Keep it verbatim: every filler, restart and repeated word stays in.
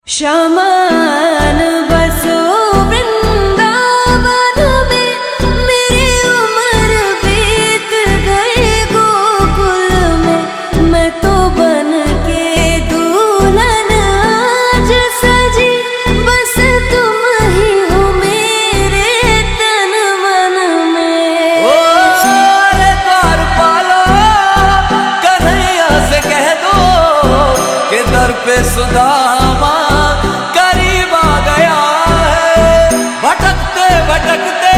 शमान बसो वृंदावन में, मेरी उम्र बीत गई गोकुल में। मैं तो बन के दुल्हन आज सजी, बस तुम ही हो मेरे तन मन में। ओ अरे द्वारपालो कन्हैया से कह दो कि दर पे सुदामा करीब आ गया है। भटकते भटकते